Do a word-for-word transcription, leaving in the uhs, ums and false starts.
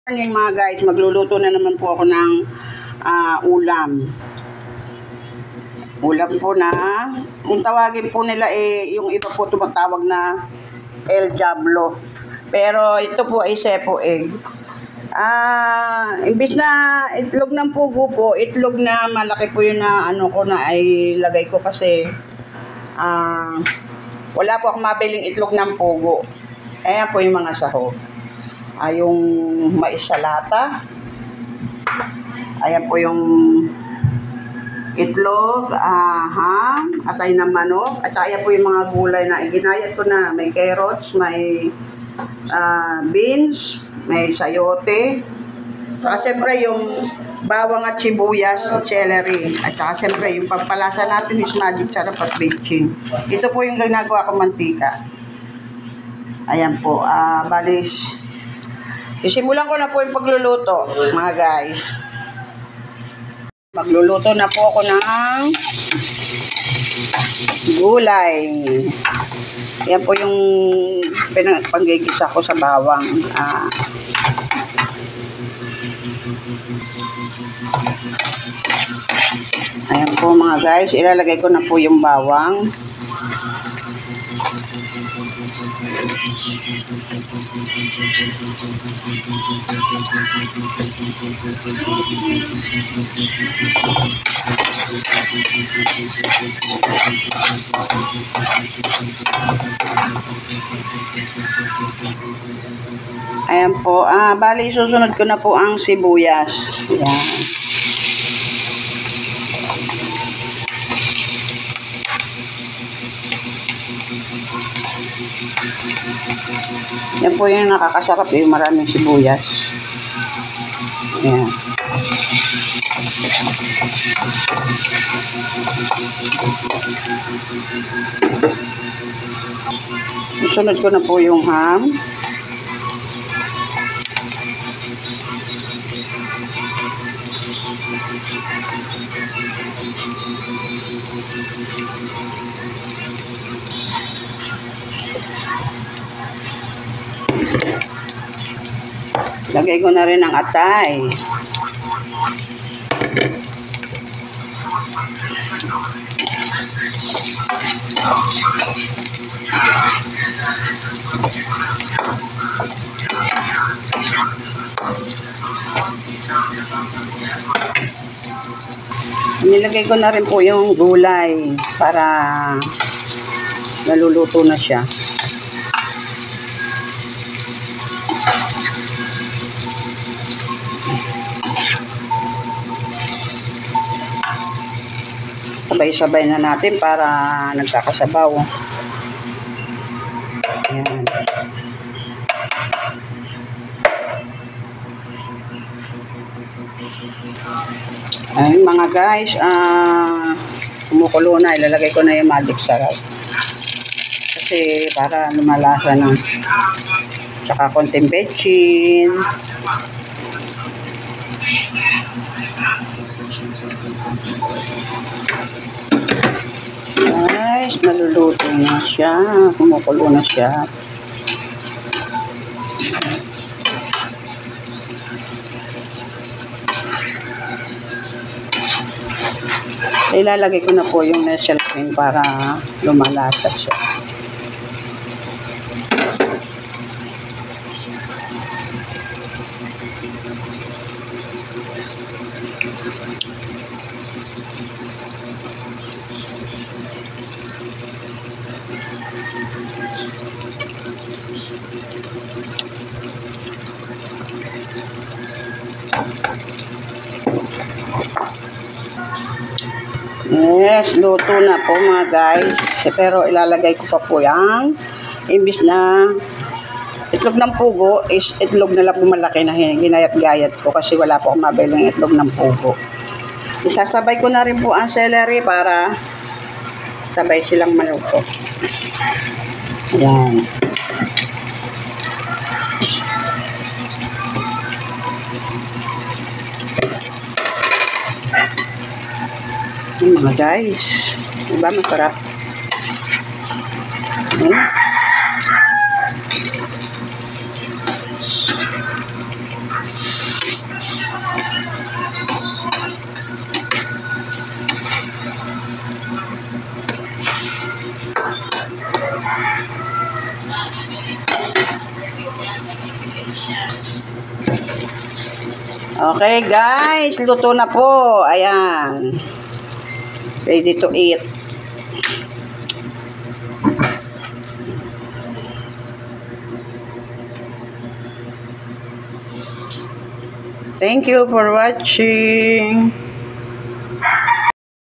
Yung mga guys, magluluto na naman po ako ng uh, ulam. Ulam po na, kung tawagin po nila eh, yung iba po tumatawag na El Diablo. Pero ito po ay sepo egg. Ah, uh, imbis na itlog ng pugo po, itlog na malaki po yun na ano ko na ay lagay ko kasi ah, uh, wala po akong mabiling itlog ng pugo. Ayan po yung mga sahog. Ay, yung mais sa lata. Ayan po yung itlog, ah, ham, atay ng manok. At ayan po yung mga gulay na ginayat ko na. May carrots, may ah, beans, may sayote. Saka siyempre yung bawang at sibuyas at celery. At saka siyempre yung pampalasa natin is magic sarap at bitchin. Ito po yung ginagawa ko mantika. Ayan po, ah, balis. Isimulan ko na po yung pagluluto, mga guys. Magluluto na po ako ng gulay. Yan po yung panggigisa ko sa bawang. Ah. Ayan po mga guys, ilalagay ko na po yung bawang. Ayan po, ah, bali susunod ko na po ang sibuyas. Ayan. Yan po yung nakakasarap eh, maraming sibuyas. Ayan. Sunod ko na po yung ham. Lagay ko na rin ang atay. Nilagay ko na rin po yung gulay para naluluto na siya. Sabay-sabay na natin para nagkakasabaw. Ayan. Ayun mga guys, ah, kumukulo na. Ilalagay ko na yung magic sarap. Kasi para lumalasa na. Tsaka konting bechin. Guys, naluluto na siya. Kumukulo na siya. Ilalagay ko na po yung nashell cream para lumalasa siya. Yes, luto na po mga guys. Pero ilalagay ko pa po yung imbis na itlog ng pugo is itlog na lang po malaki na ginayat-gayat ko kasi wala po akong mabiling itlog ng pugo. Isasabay ko na rin po ang celery para sabay silang maluto. Ayan. Yung mga guys, diba masarap? Hmm? Okay, guys. Luto na po. Ayan. Ready to eat. Thank you for watching.